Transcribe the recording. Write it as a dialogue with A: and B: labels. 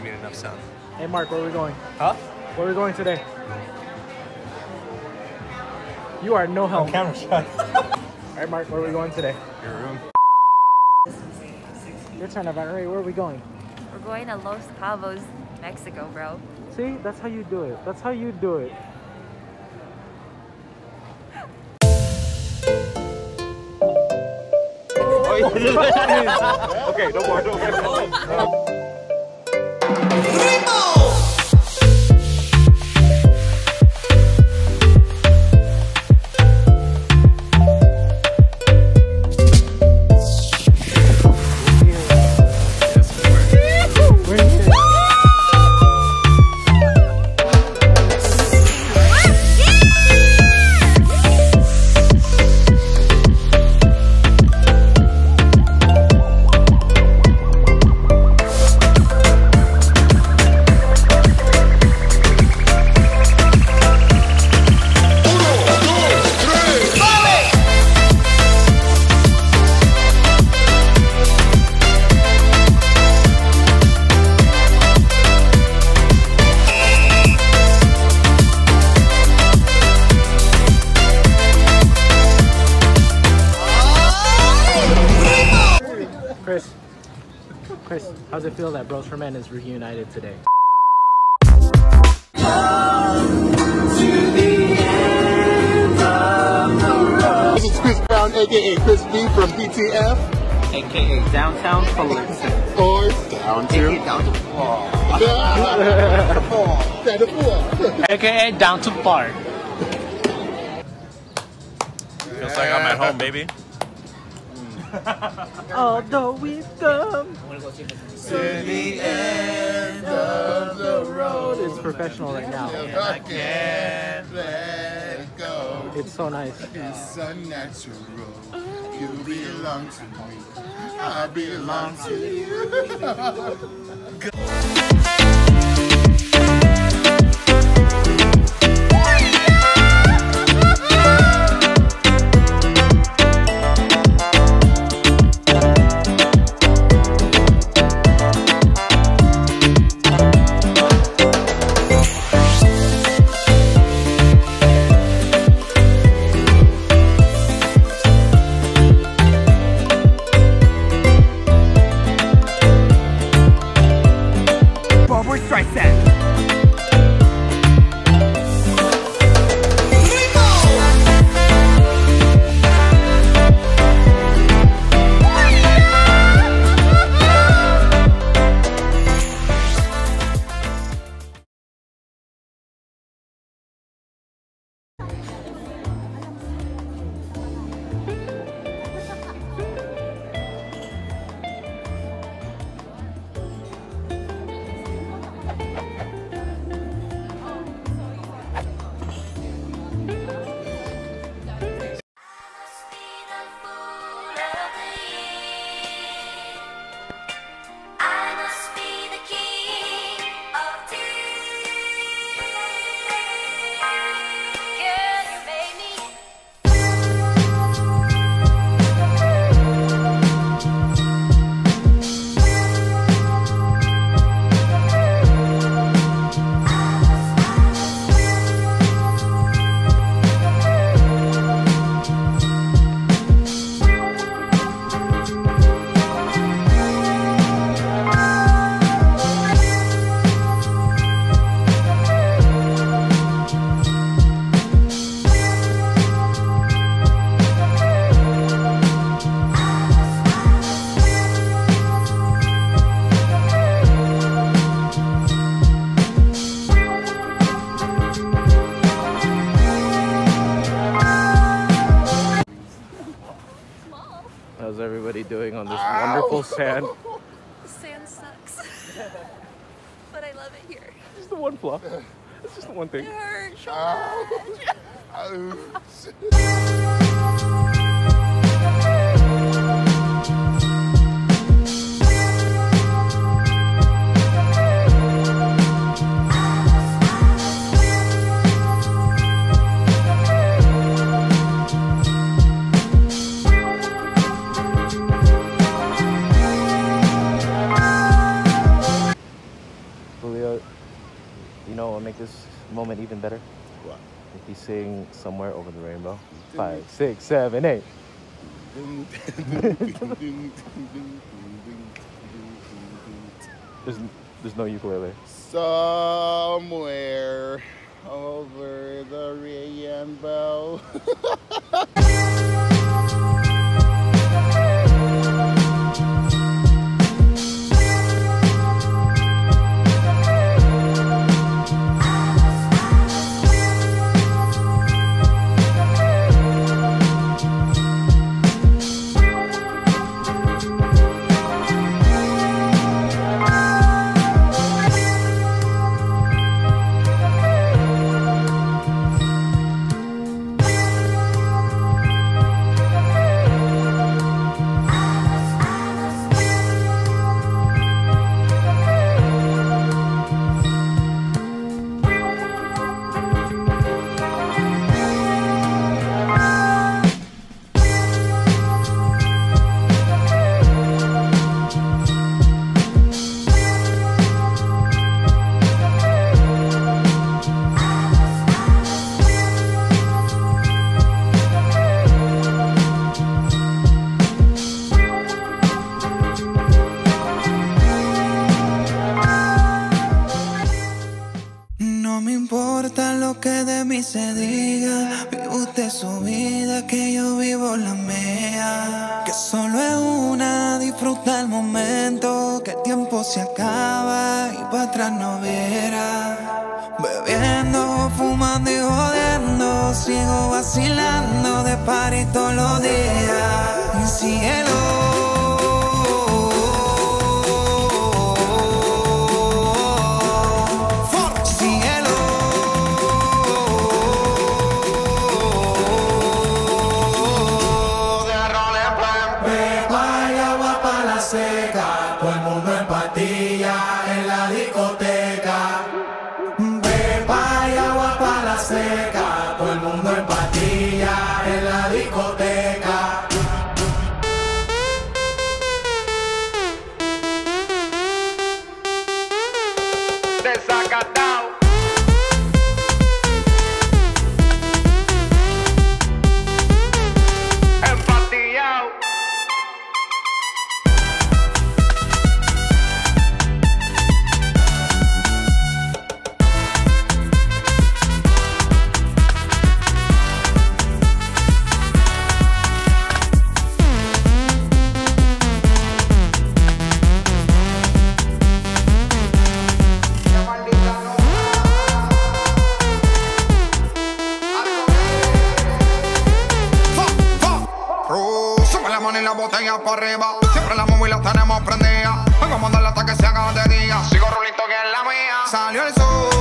A: made enough sound.
B: Hey Mark, where are we going?
A: Huh?
B: Where are we going today? You are no help.
A: Camera shot.
B: Alright Mark, where are we going today?
A: Your room.
B: Your turn, Evan. Where are we going?
C: We're going to Los Cabos, Mexico, bro.
B: See? That's how you do it. That's how you do it.
A: Okay, no more.
B: Chris, how's it feel that Bros for Men is reunited today?
D: This is Chris Brown, aka Chris B from DTF,
E: aka Downtown Fullerton,
D: or Down to
E: down to
B: AKA Down to Bar.
A: Feels like I'm at home, baby.
B: Although we've come
D: to the end of the road.
B: It's professional right now.
D: I can't let go.
B: It's so nice.
D: It's unnatural. You belong to me. I belong to you.
B: How's everybody doing on this wonderful sand?
C: The sand sucks. But I love it here.
B: Just the one flaw. It's just the one thing.
C: It hurts so
B: make this moment even better?
D: What?
B: If you sing Somewhere Over the Rainbow. 5, 6, 7, 8. There's no ukulele.
D: Somewhere over the rainbow.
F: No me importa lo que de mí se diga, vive usted su vida, que yo vivo la mía. Que solo es una, disfruta el momento, que el tiempo se acaba y para atrás no verá. Bebiendo, fumando y jodiendo, sigo vacilando de party todos los días. Mi cielo.
G: Todo el mundo en patilla en la discoteca. Pepa y agua para la seca. Todo el mundo en patilla en la discoteca.
E: Desacatado. Empatillado.
G: Sube la mano y la botella para arriba. Siempre la móvil la tenemos prendida. Vengo a mandarla hasta que se haga de día. Sigo rulito que es la mía. Salió el sol.